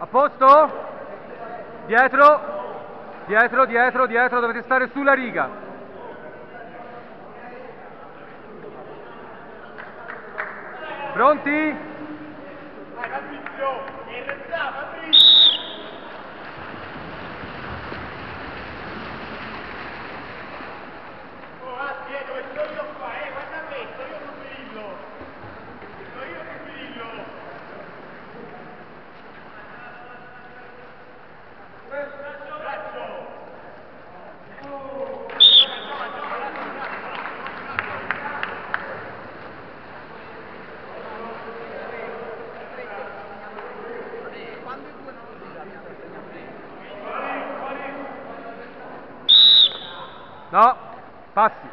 posto? Dietro, dietro, dietro, dietro, dovete stare sulla riga. Pronti? Vai Fabrizio! E resta Fabrizio! Oh, dove sto io qua, guarda me, sto io sul perillo! Sto io sul perillo! No, passi.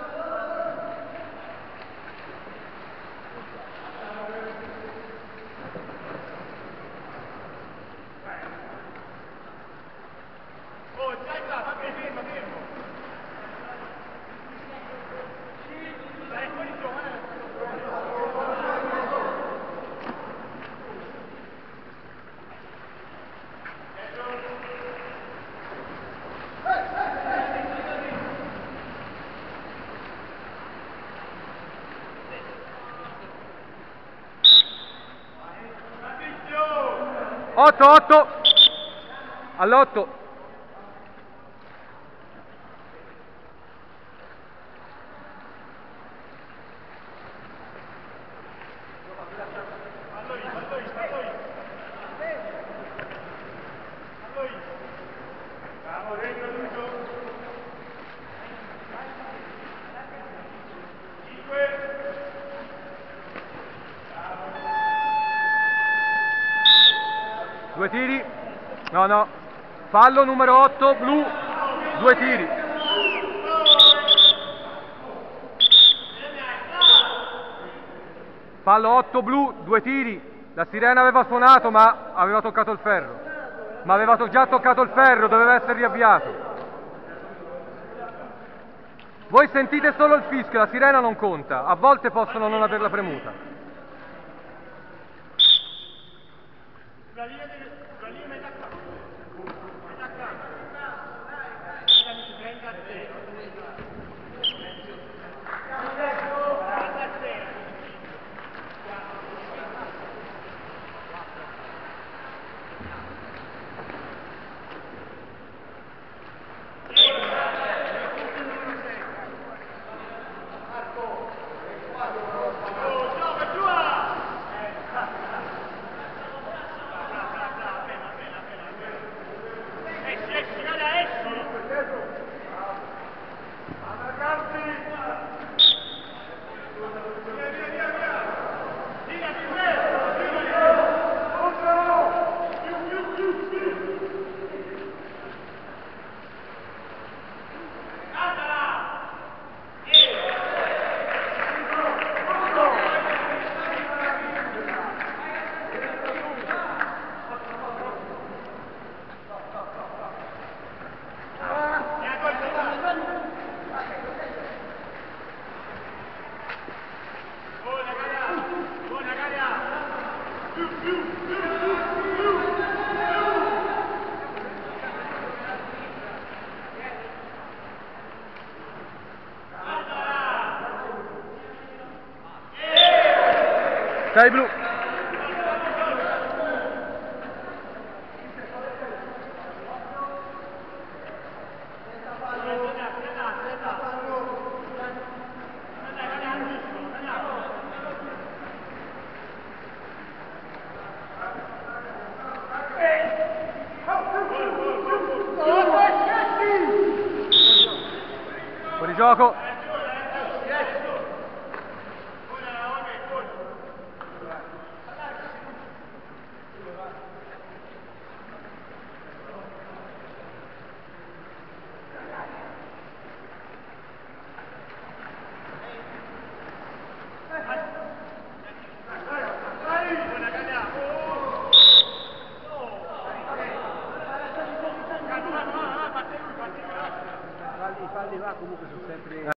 Oh, dai, fermo, fermo! Dai, fuori giù, 8, 8. All'8. Bravo, dentro Lucio! 5! Due tiri. No, no. Fallo numero 8, blu. 2 tiri. Fallo 8, blu. 2 tiri. La sirena aveva suonato ma aveva toccato il ferro. Ma aveva già toccato il ferro, doveva essere riavviato. Voi sentite solo il fischio, la sirena non conta. A volte possono non averla premuta. Sulla linea metà campo. Metà campo. 30 a 0. 40 a 0. Sei blu. Fuori gioco. Falli là comunque sono sempre